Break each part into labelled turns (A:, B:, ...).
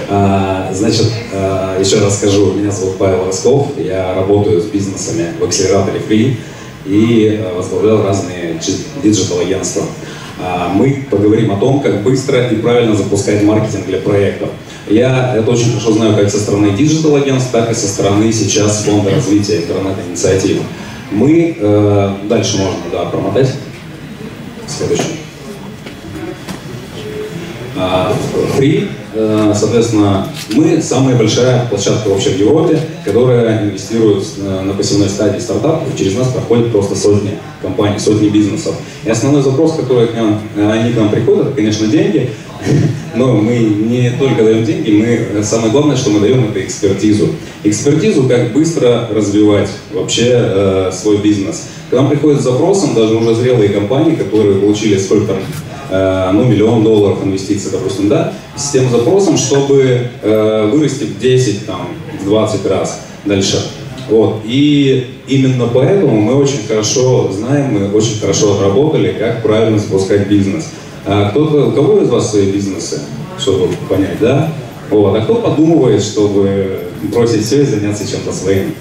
A: Значит, еще раз скажу, меня зовут Павел Росков, я работаю с бизнесами в акселераторе Free и возглавлял разные диджитал-агентства. Мы поговорим о том, как быстро и правильно запускать маркетинг для проектов. Я это очень хорошо знаю как со стороны диджитал-агентств, так и со стороны сейчас фонда развития интернет-инициатив. Мы, дальше можно, промотать, следующий. Free, соответственно, мы самая большая площадка вообще в Европе, которая инвестирует на пассивной стадии стартапов. Через нас проходят просто сотни компаний, сотни бизнесов. И основной запрос, который они к нам приходят, это, конечно, деньги. Но мы не только даем деньги, самое главное, что мы даем, это экспертизу. Экспертизу, как быстро развивать вообще свой бизнес. К нам приходят с запросом даже уже зрелые компании, которые получили сколько-то, $1 миллион инвестиций, допустим, с тем запросом, чтобы вырасти в 10, в 20 раз дальше. Вот. И именно поэтому мы очень хорошо знаем, мы очень хорошо отработали, как правильно запускать бизнес. У кого из вас свои бизнесы, чтобы понять, да? Вот. А кто подумывает, чтобы бросить все и заняться чем-то своим?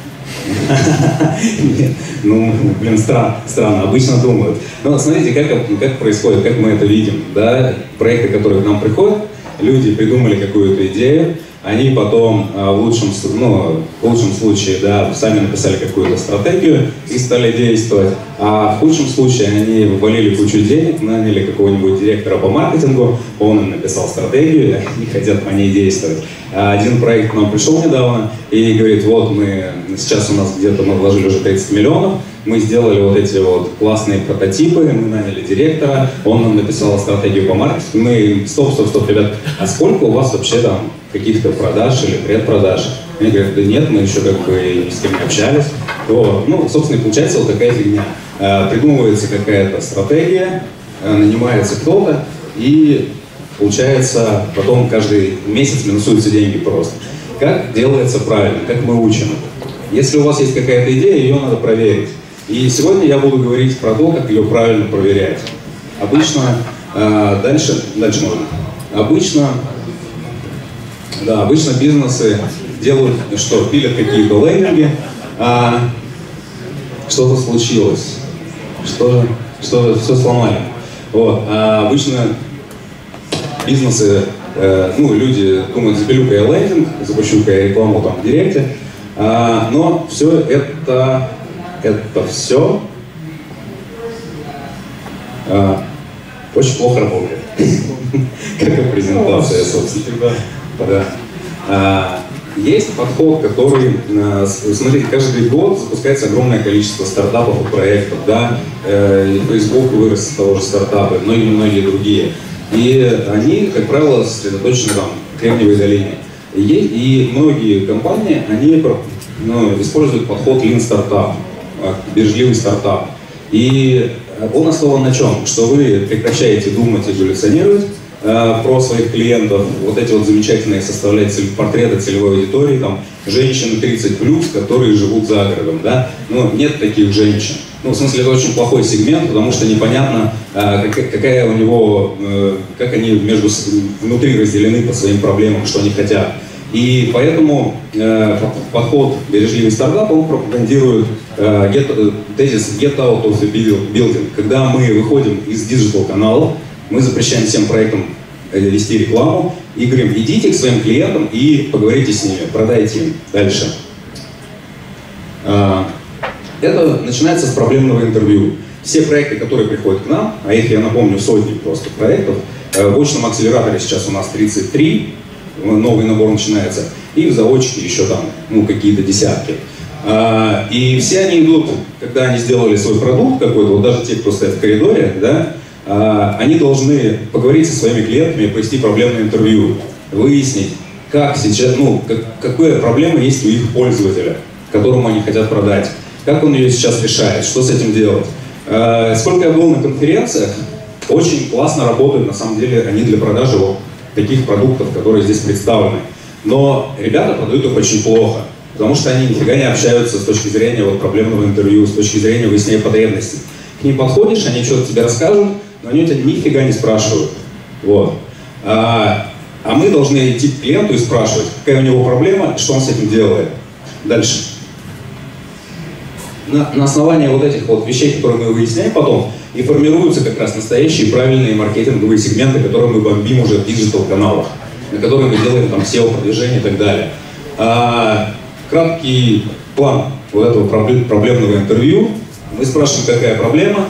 A: Ну, блин, странно, обычно думают. Но смотрите, как происходит, как мы это видим, да? Проекты, которые к нам приходят, люди придумали какую-то идею, они потом в лучшем случае, сами написали какую-то стратегию и стали действовать, а в худшем случае они ввалили кучу денег, наняли какого-нибудь директора по маркетингу, он им написал стратегию, и они хотят по ней действовать. Один проект к нам пришел недавно и говорит, вот сейчас у нас где-то мы вложили уже 30 миллионов, мы сделали вот эти вот классные прототипы, мы наняли директора, он нам написал стратегию по маркетингу, мы стоп, ребят, а сколько у вас вообще там каких-то продаж или предпродаж? Они говорят, да нет, мы еще ни с кем не общались. Собственно, и получается вот такая фигня. Придумывается какая-то стратегия, нанимается кто-то, и получается потом каждый месяц минусуются деньги просто. Как делается правильно, как мы учим? Если у вас есть какая-то идея, ее надо проверить. И сегодня я буду говорить про то, как ее правильно проверять. Обычно, дальше можно. Обычно бизнесы делают, что пилят какие-то лендинги, что-то случилось, что все сломали. Вот. Обычно бизнесы, люди думают, запилю-ка я лендинг, запущу-ка я рекламу в Директе, но все это все очень плохо работает. Как и презентация, собственно. Есть подход, который, смотрите, каждый год запускается огромное количество стартапов и проектов, Facebook вырос с того же стартапа, многие другие. И они, как правило, сосредоточены в Кремниевой долине. И многие компании, они используют подход Lean Startup, бережливый стартап. И он основан на чем? Что вы прекращаете думать и галлюцинировать про своих клиентов, вот эти вот замечательные составлять портреты целевой аудитории, женщины 30+, которые живут за городом, нет таких женщин. В смысле, это очень плохой сегмент, потому что непонятно, какая у него, как они внутри разделены по своим проблемам, что они хотят. И поэтому подход бережливый стартап, он пропагандирует тезис get out of the building. Когда мы выходим из диджитал-каналов, мы запрещаем всем проектам вести рекламу и говорим, идите к своим клиентам и поговорите с ними, продайте им дальше. Это начинается с проблемного интервью. Все проекты, которые приходят к нам, а их, я напомню, сотни просто проектов, в очном акселераторе сейчас у нас 33, новый набор начинается, и в заочке еще какие-то десятки. И все они идут, когда они сделали свой продукт какой-то, вот даже те, кто стоят в коридоре, они должны поговорить со своими клиентами, провести проблемное интервью, выяснить, как сейчас, какая проблема есть у их пользователя, которому они хотят продать, как он ее сейчас решает, что с этим делать. Сколько я был на конференциях, очень классно работают, на самом деле, они для продажи таких продуктов, которые здесь представлены. Но ребята продают их очень плохо, потому что они нифига не общаются с точки зрения проблемного интервью, с точки зрения выяснения потребностей. К ним подходишь, они что-то тебе расскажут, но они у тебя нифига не спрашивают. Вот. А мы должны идти к клиенту и спрашивать, какая у него проблема, что он с этим делает. Дальше. На основании вот этих вот вещей, которые мы выясняем потом, и формируются как раз настоящие правильные маркетинговые сегменты, которые мы бомбим уже в диджитал-каналах, на которые мы делаем там SEO-продвижение и так далее. Краткий план вот этого проблемного интервью. Мы спрашиваем, какая проблема,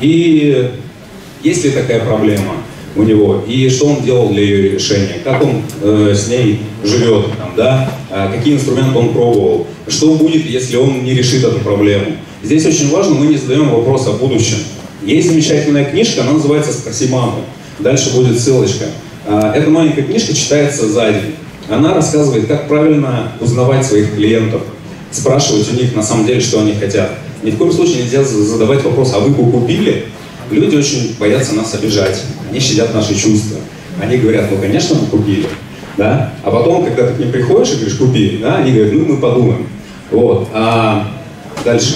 A: и есть ли такая проблема у него, и что он делал для ее решения, как он с ней живет, там, да, какие инструменты он пробовал, что будет, если он не решит эту проблему. Здесь очень важно, мы не задаем вопрос о будущем. Есть замечательная книжка, она называется «Спроси маму». Дальше будет ссылочка. Эта маленькая книжка читается за день. Она рассказывает, как правильно узнавать своих клиентов, спрашивать у них на самом деле, что они хотят. Ни в коем случае нельзя задавать вопрос, а вы купили? Люди очень боятся нас обижать, они щадят наши чувства. Они говорят, ну конечно мы купили, да? А потом, когда ты к ним приходишь и говоришь, купи, да? Они говорят, ну мы подумаем. Вот. Дальше.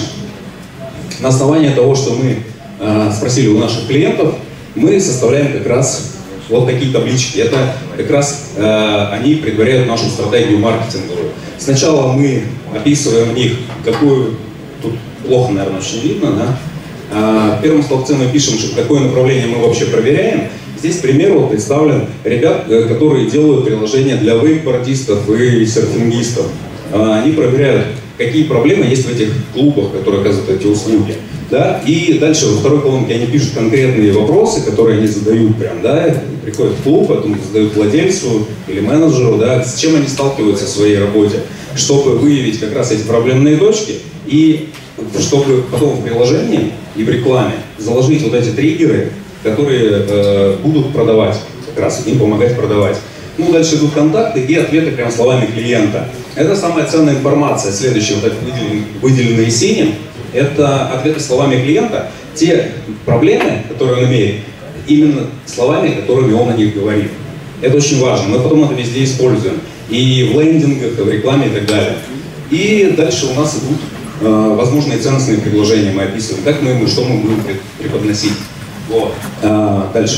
A: На основании того, что мы спросили у наших клиентов, мы составляем как раз вот такие таблички. Это как раз они предваряют нашу стратегию маркетинговую. Сначала мы описываем в них, какую, тут плохо, наверное, очень видно, да? В первом столбце мы пишем, какое направление мы вообще проверяем. Здесь пример вот представлен ребят, которые делают приложения для вейкбордистов и серфингистов. Они проверяют, какие проблемы есть в этих клубах, которые оказывают эти услуги. Да? И дальше во второй колонке они пишут конкретные вопросы, которые они задают прям, да, приходят в клуб, потом задают владельцу или менеджеру, да, с чем они сталкиваются в своей работе, чтобы выявить как раз эти проблемные точки и чтобы потом в приложении и в рекламе заложить вот эти триггеры, которые будут продавать, как раз им помогать продавать. Ну, дальше идут контакты и ответы прям словами клиента. Это самая ценная информация. Следующее, вот это выделенные синим, это ответы словами клиента. Те проблемы, которые он имеет, именно словами, которыми он о них говорит. Это очень важно. Мы потом это везде используем. И в лендингах, и в рекламе, и так далее. И дальше у нас идут возможные ценностные предложения. Мы описываем, как мы ему, что мы будем преподносить. Вот. Дальше.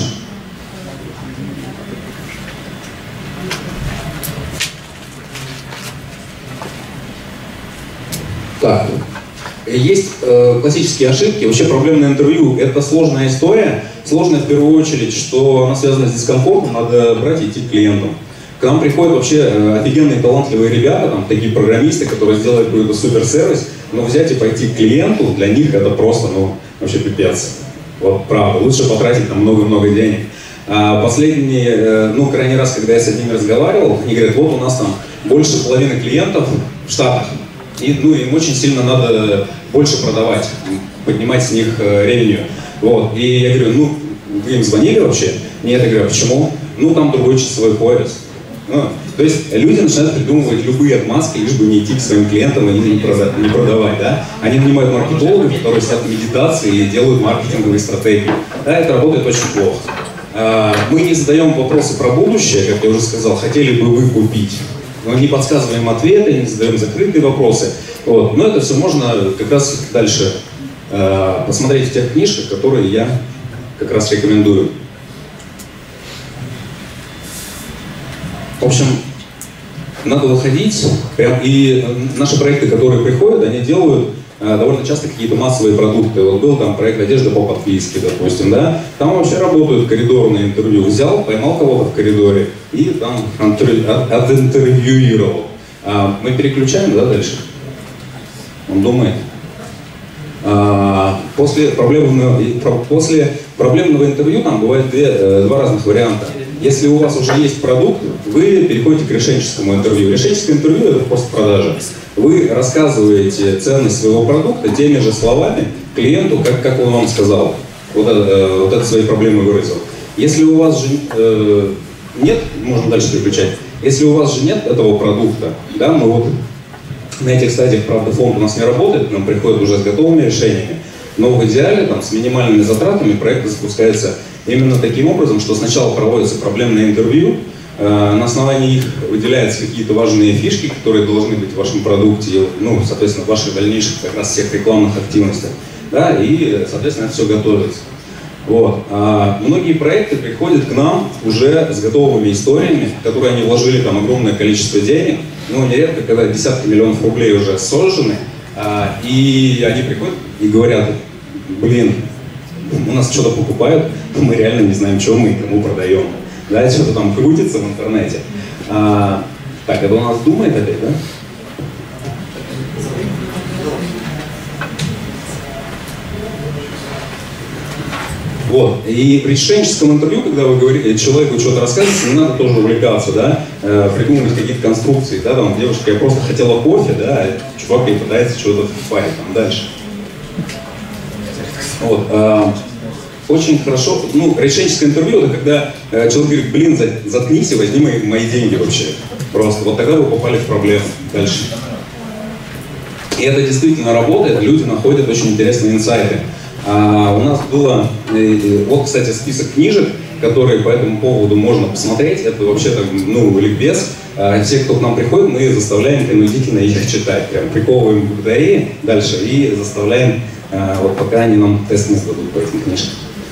A: Так. Есть классические ошибки. Вообще проблемное интервью — это сложная история. Сложная в первую очередь, что она связана с дискомфортом, надо брать и идти к клиентам. К нам приходят вообще офигенные, талантливые ребята, там, такие программисты, которые сделают какой-то суперсервис, но взять и пойти к клиенту, для них это просто, ну, вообще пипец. Вот правда, лучше потратить там много-много денег. Последний, ну, крайний раз, когда я с одними разговаривал, они говорят, вот у нас там больше половины клиентов в Штатах, и, ну, им очень сильно надо больше продавать, поднимать с них ревеню. Вот. И я говорю, ну, вы им звонили вообще? Нет, я говорю, а почему? Ну, там другой часовой пояс. Ну, то есть люди начинают придумывать любые отмазки, лишь бы не идти к своим клиентам и не продавать. Да? Они нанимают маркетологов, которые сидят в медитации и делают маркетинговые стратегии. Да, это работает очень плохо. Мы не задаем вопросы про будущее, как я уже сказал, хотели бы вы купить. Мы не подсказываем ответы, не задаем закрытые вопросы. Вот. Но это все можно как раз дальше посмотреть в тех книжках, которые я как раз рекомендую. В общем, надо выходить, и наши проекты, которые приходят, они делают довольно часто какие-то массовые продукты. Вот был там проект «Одежда по подписке», допустим, да, там вообще работают коридорные интервью. Взял, поймал кого-то в коридоре и там отинтервьюировал. Мы переключаем, да, дальше? Он думает. После проблемного интервью там бывает два разных варианта. Если у вас уже есть продукт, вы переходите к решенческому интервью. Решенческое интервью — это просто продажа. Вы рассказываете ценность своего продукта теми же словами клиенту, как он вам сказал. Вот это свои проблемы выразил. Если у вас же нет, можно дальше переключать. Если у вас же нет этого продукта, да, мы вот на этих стадиях, правда, фонд у нас не работает, нам приходят уже с готовыми решениями. Но в идеале, там, с минимальными затратами проект запускается именно таким образом, что сначала проводится проблемное интервью, на основании их выделяются какие-то важные фишки, которые должны быть в вашем продукте, ну, соответственно, в ваших дальнейших как раз всех рекламных активностях, да, и, соответственно, это все готовится. Вот. А многие проекты приходят к нам уже с готовыми историями, в которые они вложили там огромное количество денег, но нередко, когда десятки миллионов рублей уже сожжены, и они приходят и говорят: блин, у нас что-то покупают, мы реально не знаем, что мы кому продаем. Да, что-то там крутится в интернете. Так, это у нас думает опять, да? Вот. И при решенческом интервью, когда вы говорите, человеку что-то рассказываете, не надо тоже увлекаться, да, придумывать какие-то конструкции, да, там, девушка, я просто хотела кофе, да, а чувак ей пытается что-то впарить, там, дальше. Вот. Очень хорошо, ну, решенческое интервью, это когда человек говорит: блин, заткнись и возьми мои деньги вообще. Просто. Вот тогда вы попали в проблему. Дальше. И это действительно работает, люди находят очень интересные инсайты. У нас было, вот, кстати, список книжек, которые по этому поводу можно посмотреть. Это вообще-то, ну, ликбез. Все, кто к нам приходит, мы заставляем принудительно их читать. Прям приковываем к батарее дальше и заставляем, вот пока они нам тест не сдадут по этим книжкам.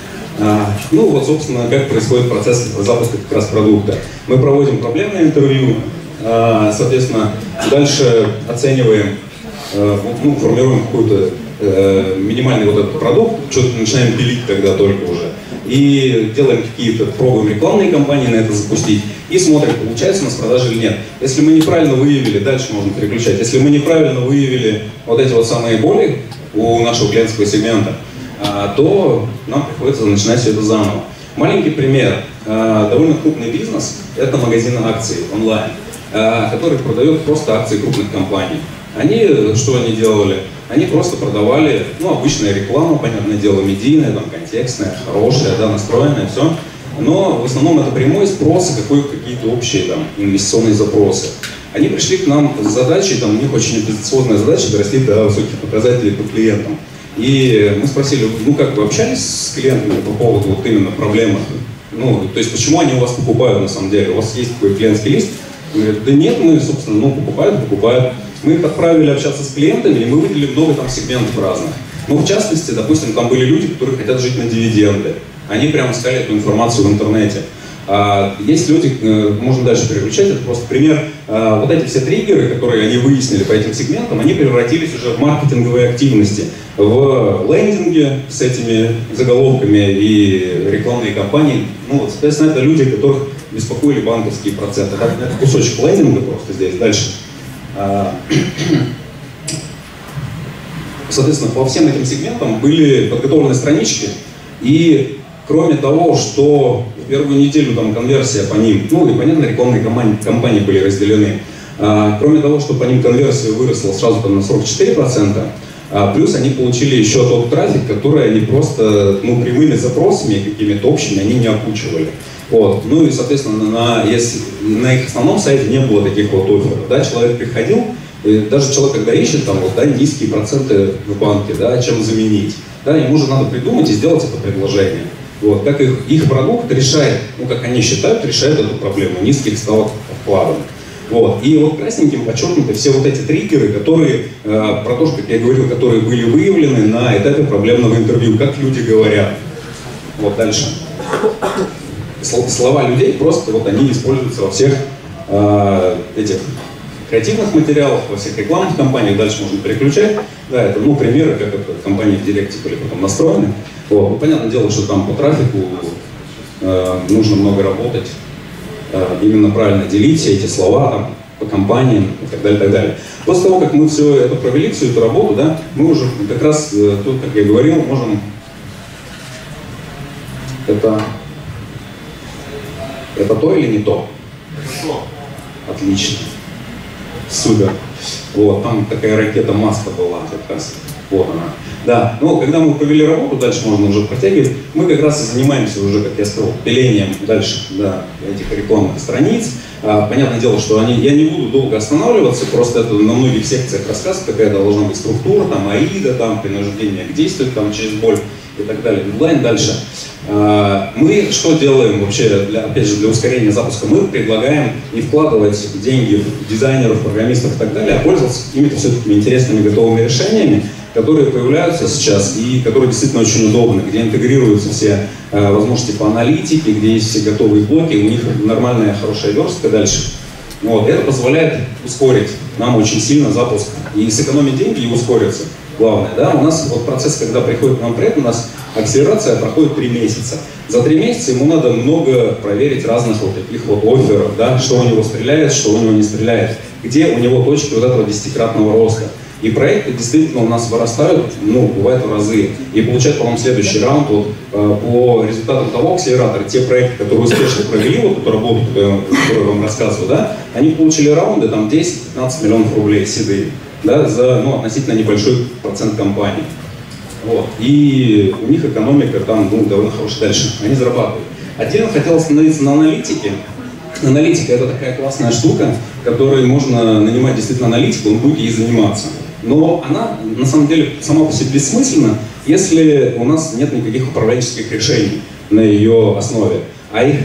A: Ну вот, собственно, как происходит процесс запуска как раз продукта. Мы проводим проблемное интервью, соответственно, дальше оцениваем, ну, формируем какой-то минимальный вот этот продукт, что-то начинаем пилить тогда только уже. И делаем какие-то, пробуем рекламные кампании на это запустить и смотрим, получается у нас продажи или нет. Если мы неправильно выявили, дальше можно переключать. Если мы неправильно выявили вот эти вот самые боли у нашего клиентского сегмента, то нам приходится начинать все это заново. Маленький пример. Довольно крупный бизнес – это магазин акций онлайн, который продает просто акции крупных компаний. Что они делали? Они просто продавали, ну, обычная реклама, понятное дело, медийная, там, контекстная, хорошая, да, настроенная, все. Но в основном это прямой спрос и какие-то общие там инвестиционные запросы. Они пришли к нам с задачей, там, у них очень амбициозная задача дорасти до высоких показателей по клиентам. И мы спросили: ну как, вы общались с клиентами по поводу вот именно проблемы? Ну, то есть почему они у вас покупают на самом деле? У вас есть такой клиентский лист? Мы говорим: да нет, мы, собственно, ну, покупают. Мы их отправили общаться с клиентами, и мы выделили много там сегментов разных. Ну, в частности, допустим, там были люди, которые хотят жить на дивиденды. Они прямо искали эту информацию в интернете. Есть люди, можно дальше переключать, это просто пример. Вот эти все триггеры, которые они выяснили по этим сегментам, они превратились уже в маркетинговые активности, в лендинги с этими заголовками и рекламные кампании. Ну, вот, соответственно, это люди, которых беспокоили банковские проценты. Это кусочек лендинга просто здесь. Дальше. Соответственно, по всем этим сегментам были подготовлены странички, и кроме того, что в первую неделю там конверсия по ним, ну и понятно, рекламные кампании были разделены, кроме того, что по ним конверсия выросла сразу там на 44%, плюс они получили еще тот трафик, который они просто, ну, прямыми запросами какими-то общими они не окучивали. Вот. Ну и, соответственно, на их основном сайте не было таких вот офферов. Да? Человек приходил, и даже человек, когда ищет там, вот, да, низкие проценты в банке, да, чем заменить, да, ему же надо придумать и сделать это предложение. Вот. Как их продукт решает, ну, как они считают, решает эту проблему низких ставок по вкладам. Вот. И вот красненьким подчеркнуты все вот эти триггеры, которые, про то, как я говорил, которые были выявлены на этапе проблемного интервью, как люди говорят. Вот дальше. Слова людей просто вот они используются во всех этих креативных материалах, во всех рекламных кампаниях. Дальше можно переключать. Да, это, ну, примеры, как это компании в Директе были потом настроены. Вот. Ну, понятное дело, что там по трафику нужно много работать, именно правильно делить все эти слова там, по компаниям и так далее, и так далее. После того, как мы все это провели, всю эту работу, да, мы уже как раз, тут, как я говорил, можем это то или не то? Отлично. Супер. Вот, там такая ракета Маска была как раз. Вот она. Да, но когда мы провели работу, дальше можно уже протягивать, мы как раз и занимаемся уже, как я сказал, пилением дальше, да, этих рекламных страниц. Понятное дело, что я не буду долго останавливаться, просто это на многих секциях рассказывать, какая должна быть структура, там, АИДа, там, принуждение к действию, там, через боль и так далее. Дедлайн дальше. Мы что делаем вообще, опять же, для ускорения запуска? Мы предлагаем не вкладывать деньги в дизайнеров, программистов и так далее, а пользоваться какими-то все-таки интересными готовыми решениями, которые появляются сейчас и которые действительно очень удобны, где интегрируются все возможности по аналитике, где есть все готовые блоки, у них нормальная хорошая верстка дальше. Вот. Это позволяет ускорить нам очень сильно запуск и сэкономить деньги и ускориться. Главное, да, у нас вот процесс, когда приходит к нам проект, у нас акселерация проходит 3 месяца. За 3 месяца ему надо много проверить разных вот таких вот офферов, да, что у него стреляет, что у него не стреляет, где у него точки вот этого 10-кратного роста. И проекты действительно у нас вырастают, ну, бывает в разы. И получают, по-моему, следующий раунд вот, по результатам того акселератора, те проекты, которые успешно провели вот эту работу, которую я вам рассказываю, да, они получили раунды там 10-15 миллионов рублей седые, да, за ну, относительно небольшой процент компаний. Вот. И у них экономика там ну, довольно хорошая дальше, они зарабатывают. Отдельно хотел остановиться на аналитике. Аналитика — это такая классная штука, которой можно нанимать действительно аналитику, он будет ей заниматься. Но она, на самом деле, сама по себе бессмысленна, если у нас нет никаких управленческих решений на ее основе. А их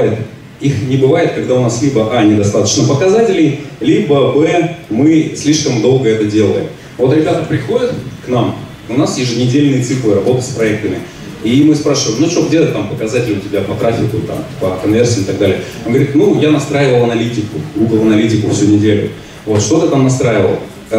A: не бывает, когда у нас либо недостаточно показателей, либо мы слишком долго это делаем. Вот ребята приходят к нам, у нас еженедельные циклы работы с проектами. И мы спрашиваем, ну что, где там показатели у тебя по трафику, там, по конверсии и так далее. Он говорит, ну я настраивал аналитику, Google аналитику всю неделю. Вот, что ты там настраивал?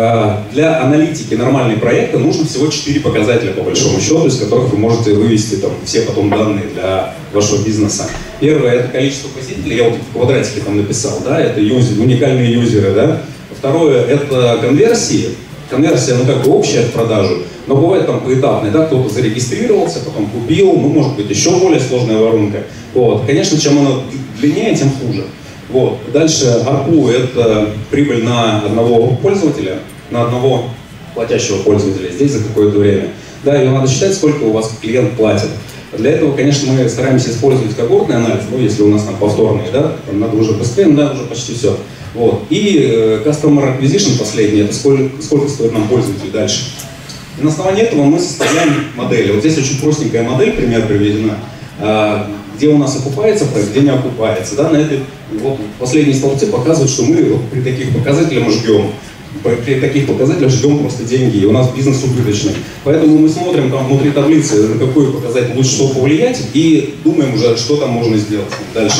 A: Для аналитики нормального проекта нужно всего 4 показателя, по большому счету, из которых вы можете вывести там, все потом данные для вашего бизнеса. Первое — это количество посетителей, я вот в квадратике там написал, да, это уникальные юзеры, да. Второе — это конверсии. Конверсия, ну, как бы общая в продажу, но бывает там поэтапная, да, кто-то зарегистрировался, потом купил, ну, может быть, еще более сложная воронка. Вот. Конечно, чем она длиннее, тем хуже. Вот. Дальше ARPU — это прибыль на одного пользователя, на одного платящего пользователя здесь за какое-то время. Да, ее надо считать, сколько у вас клиент платит. Для этого, конечно, мы стараемся использовать когортный анализ, ну, если у нас там повторные, да, там надо уже быстрее, но да, уже почти все. Вот. И Customer Acquisition последний, это сколько стоит нам пользователь дальше. И на основании этого мы составляем модели. Вот здесь очень простенькая модель, пример приведена, где у нас окупается проект, где не окупается. Да? На этой вот, последние столбцы показывают, что мы вот, при таких показателях ждем. При таких показателях ждем просто деньги, и у нас бизнес убыточный. Поэтому мы смотрим там внутри таблицы, на какой показатель лучше всего повлиять, и думаем уже, что там можно сделать дальше.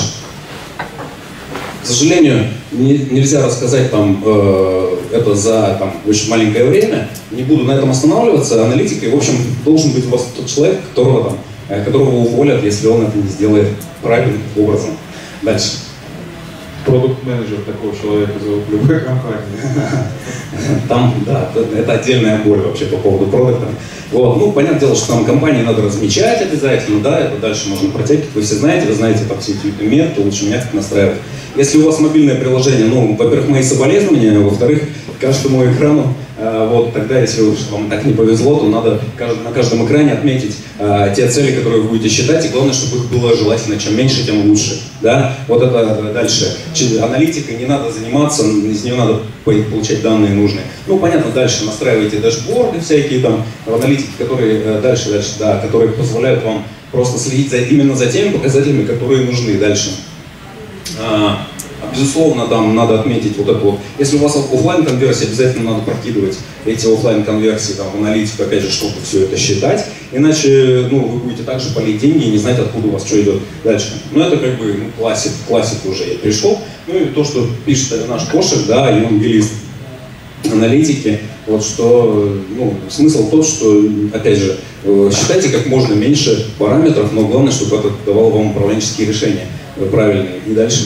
A: К сожалению, нельзя рассказать там, это за там, очень маленькое время. Не буду на этом останавливаться. Аналитикой, в общем, должен быть у вас тот человек, которого уволят, если он это не сделает правильным образом. Дальше.
B: Продукт-менеджер такого человека зовут в любой компании.
A: Там, да, это отдельная боль вообще по поводу продукта. Вот. Ну, понятное дело, что там компании надо размечать обязательно, да, это дальше можно протягивать. Вы все знаете, там все эти методы, лучше меня как настраивать. Если у вас мобильное приложение, ну, во-первых, мои соболезнования, во-вторых, каждому экрану, вот, тогда, если вам так не повезло, то надо на каждом экране отметить те цели, которые вы будете считать, и главное, чтобы их было желательно, чем меньше, тем лучше, да, вот это дальше. Аналитикой не надо заниматься, из нее надо получать данные нужные. Ну, понятно, дальше настраиваете дашборды всякие там, в аналитике, которые дальше, да, которые позволяют вам просто следить именно за теми показателями, которые нужны дальше. Безусловно, там надо отметить вот это вот. Если у вас офлайн конверсия, обязательно надо прокидывать эти офлайн конверсии там, в аналитику, опять же, чтобы все это считать. Иначе ну, вы будете также полить деньги и не знать, откуда у вас что идет дальше. Но это как бы ну, классик уже я пришел. Ну и то, что пишет наш Кошек, да, евангелист аналитики, вот что, ну, смысл тот, что, опять же, считайте как можно меньше параметров, но главное, чтобы это давало вам управленческие решения правильные. И дальше.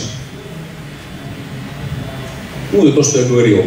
A: Ну и то, что я говорил.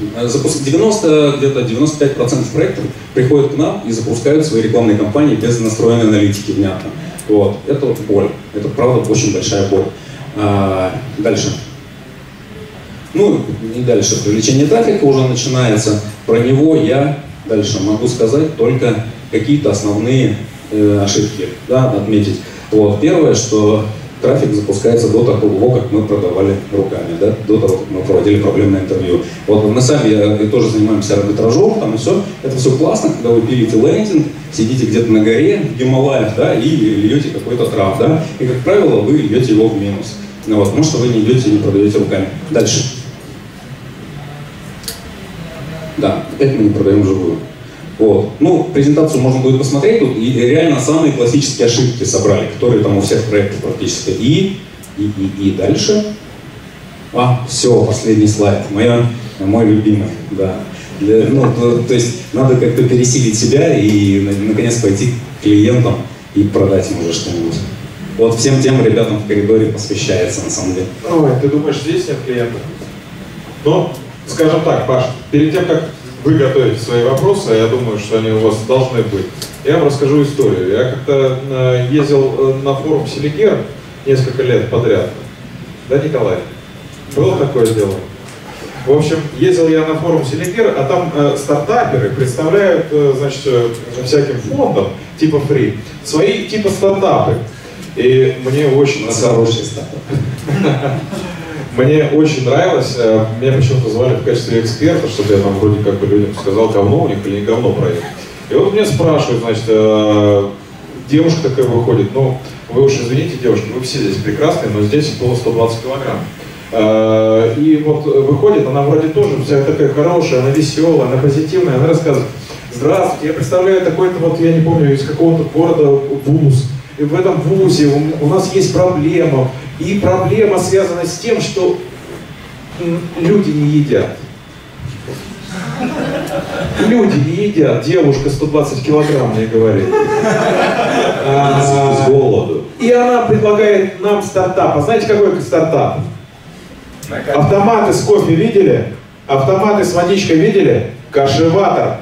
A: 95% проектов приходят к нам и запускают свои рекламные кампании без настроенной аналитики, внятно. Вот. Это вот боль. Это, правда, очень большая боль. Дальше. Ну и дальше привлечение трафика уже начинается. Про него я дальше могу сказать только какие-то основные ошибки, да, отметить. Вот. Первое, что трафик запускается до того, как мы продавали руками, да, до того, как мы проводили проблемное интервью. Вот мы сами тоже занимаемся арбитражом, там и все. Это все классно, когда вы пилите лендинг, сидите где-то на горе, в Гималаях, да, и льете какой-то трав, да, и, как правило, вы льете его в минус. Ну, вот, потому что вы не идете и не продаете руками. Дальше. Да, опять мы не продаем живую. Вот. Ну, презентацию можно будет посмотреть, тут и реально самые классические ошибки собрали, которые там у всех проектов практически. И дальше. Все, последний слайд. Мой любимый, да. То есть надо как-то пересилить себя и наконец пойти к клиентам и продать им уже что-нибудь. Вот всем тем ребятам в коридоре посвящается на самом деле.
B: Ой, ты думаешь, здесь нет клиентов? Ну, скажем так, Паш, перед тем, как вы готовите свои вопросы, я думаю, что они у вас должны быть, я вам расскажу историю. Я как-то ездил на форум Селигер несколько лет подряд. Да, Николай? Было такое дело? В общем, ездил я на форум Селигер, а там стартаперы представляют, значит, всяким фондам, типа Free, свои типа стартапы. И мне очень...
A: Хороший стартап.
B: Мне очень нравилось, меня почему-то звали в качестве эксперта, чтобы я там вроде как бы людям сказал, говно у них или не говно проект. И вот меня спрашивают, значит, девушка такая выходит, ну, вы уж извините, девушки, вы все здесь прекрасные, но здесь было 120 килограмм. И вот выходит, она вроде тоже вся такая хорошая, она веселая, она позитивная, она рассказывает: здравствуйте, я представляю такой-то, вот я не помню, из какого-то города вуз. И в этом вузе у нас есть проблема. И проблема связана с тем, что люди не едят. Люди не едят. Девушка 120 килограмм мне говорит. С голоду. И она предлагает нам стартап. А знаете, какой стартап? Автоматы с кофе видели? Автоматы с водичкой видели? Кашеватор.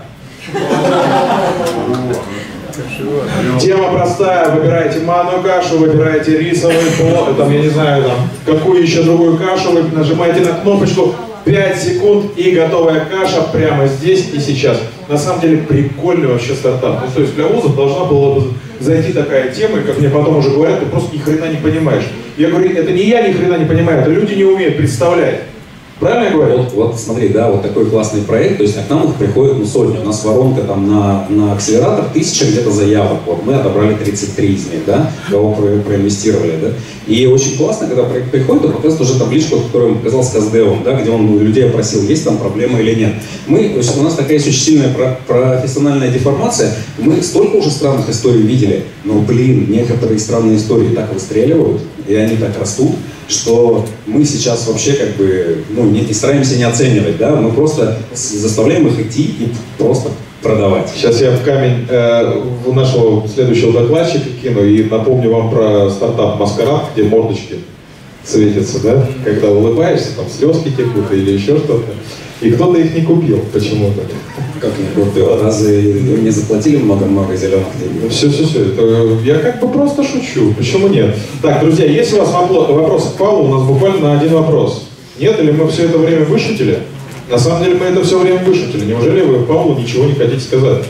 B: Тема простая, выбираете манную кашу, выбираете рисовый, там, я не знаю, там, какую еще другую кашу, вы нажимаете на кнопочку, 5 секунд и готовая каша прямо здесь и сейчас. На самом деле прикольный вообще стартап. Ну, то есть для вузов должна была бы зайти такая тема, и как мне потом уже говорят, ты просто ни хрена не понимаешь. Я говорю, это не я ни хрена не понимаю, это люди не умеют представлять. Правильно я говорю?
A: Вот смотри, да, вот такой классный проект, то есть к нам их приходит сотни, у нас воронка там на акселератор 1000 где-то заявок, вот мы отобрали 33 из них, да, кого проинвестировали, да, и очень классно, когда проект приходит, он показывает уже табличку, которую он показал с Каздевом, да, где он людей опросил, есть там проблема или нет. То есть у нас такая есть очень сильная профессиональная деформация, мы столько уже странных историй видели, но, блин, некоторые странные истории так выстреливают, и они так растут, что мы сейчас вообще как бы, не стараемся не оценивать, да, мы просто заставляем их идти и просто продавать.
B: Сейчас я в камень нашего следующего докладчика кину и напомню вам про стартап «Маскарад», где мордочки светятся, да, когда улыбаешься, там слезки текут или еще что-то, и кто-то их не купил почему-то.
A: Как не купил? Разве не заплатили много-много зеленых денег?
B: Все, это я как бы просто шучу, почему нет? Так, друзья, есть у вас вопросы к Павлу? У нас буквально на один вопрос. Нет, или мы все это время вышутили? На самом деле мы это все время вышутили. Неужели вы Павлу ничего не хотите сказать?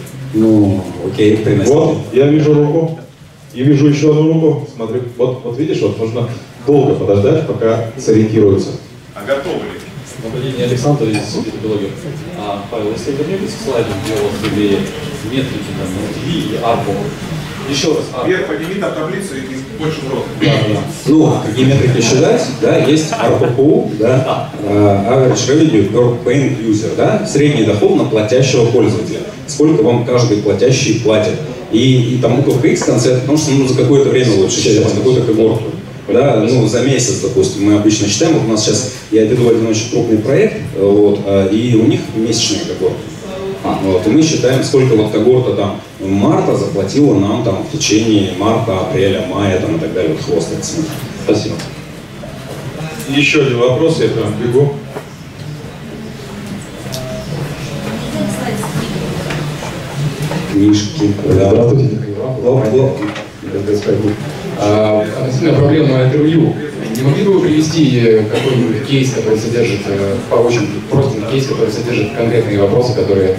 A: Окей, приносите.
B: Вот, я вижу руку, и вижу еще одну руку. Смотри, вот видишь, вот нужно долго подождать, пока сориентируются.
C: А готовы ли?
D: Добрый день, Александр из Блогер. Павел, если вернетесь к слайду, где у вас были метрики, там, и арку. Еще раз.
C: Вверх подними там таблицу и больше в рот.
A: Да. Какие метрики еще дать? Да, есть ARPU, да, Average Revenue per Paying User, да, средний доход на платящего пользователя. Сколько вам каждый платящий платит. И там буква X в конце, потому что за какое-то время лучше считать, какую-то когорту. Да, за месяц, допустим, мы обычно считаем, вот у нас сейчас, я веду один очень крупный проект, и у них месячные когорты. И мы считаем, сколько вот когорта там марта заплатила нам там в течение марта, апреля, мая там, и так далее, хвост этот смысл. Спасибо.
B: Еще один вопрос, я прям бегу.
A: Книжки.
B: Здравствуйте.
E: Относительно проблемного интервью. Не могли бы вы привести какой-нибудь кейс, который содержит, по очень простенький кейс, который содержит конкретные вопросы, которые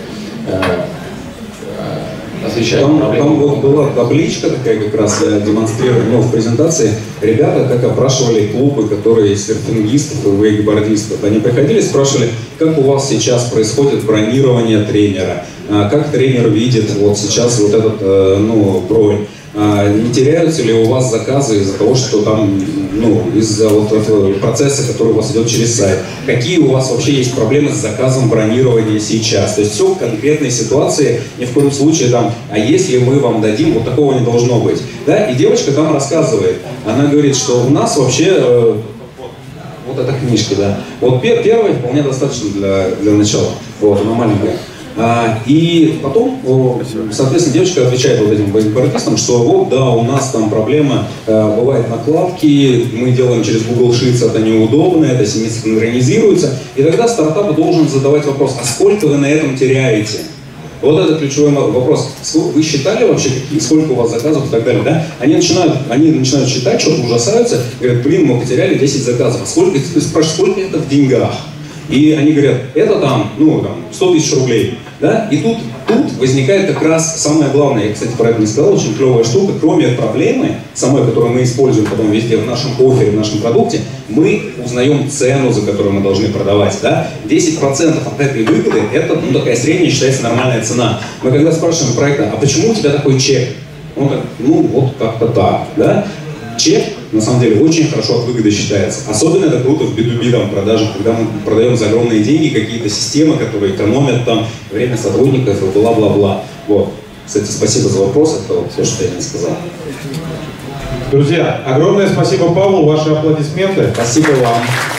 E: освещают проблему?
A: Там вот была табличка такая, как раз я демонстрировал в презентации. Ребята как опрашивали клубы, которые серфингистов и вейкбордистов. Они приходили, спрашивали, как у вас сейчас происходит бронирование тренера, как тренер видит вот сейчас вот этот бронь. Не теряются ли у вас заказы из-за того, что там, ну, из-за вот этого процесса, который у вас идет через сайт? Какие у вас вообще есть проблемы с заказом бронирования сейчас? То есть все в конкретной ситуации, ни в коем случае там, а если мы вам дадим, вот такого не должно быть. Да? И девочка там рассказывает, она говорит, что у нас вообще, вот это книжки, да. Вот первая вполне достаточно для начала, вот, она маленькая. И потом, соответственно, девочка отвечает вот этим бэкэндистам, что вот, да, у нас там проблема, бывают накладки, мы делаем через Google Sheets, это неудобно, это синхронизируется. И тогда стартап должен задавать вопрос, а сколько вы на этом теряете? Вот это ключевой вопрос. Вы считали вообще, сколько у вас заказов и так далее, да? Они начинают считать, что-то ужасаются, говорят, блин, мы потеряли 10 заказов. А сколько, ты спрашиваешь, сколько это в деньгах? И они говорят, это там, ну, там, 100 тысяч рублей. Да? И тут возникает как раз самое главное, я, кстати, про это не сказал, очень клевая штука, кроме проблемы самой, которую мы используем потом везде в нашем оффере, в нашем продукте, мы узнаем цену, за которую мы должны продавать. Да? 10% от этой выгоды, это, ну, такая средняя, считается, нормальная цена. Мы когда спрашиваем проекта, а почему у тебя такой чек? Он говорит, ну, вот как-то так. Да? Чек, на самом деле, очень хорошо от выгоды считается. Особенно это круто в B2B там, продажах, когда мы продаем за огромные деньги какие-то системы, которые экономят там время сотрудников и бла-бла-бла. Вот. Кстати, спасибо за вопрос, это все, что я не сказал.
B: Друзья, огромное спасибо Павлу, ваши аплодисменты.
A: Спасибо вам.